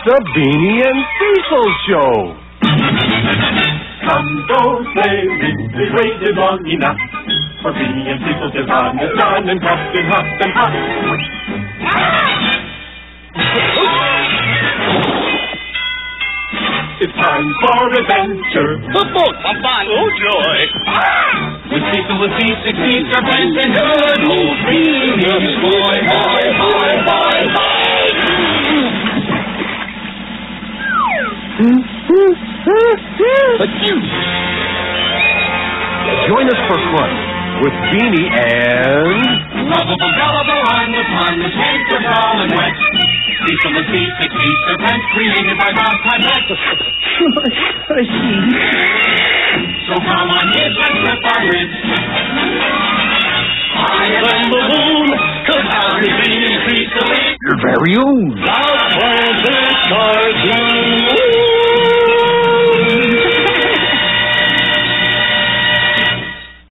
the Beany and Cecil Show. Come, go, play, we've waited long enough for Beany and Cecil to run and run and huff and huff and huff. It's time for adventure. Football, fun, oh joy. With Cecil and C6 serpent and good old Beany. Boy, boy, boy, boy, boy. But you. Join us for fun with Beany and... Lovable, gullible, I'm the pun, the tanks are tall and wet. Cecil and C6 serpent created by Bob Pipette. So come on, kids, let's flip our wits. Higher than the moon, 'cause our Beany and Cecil is your very own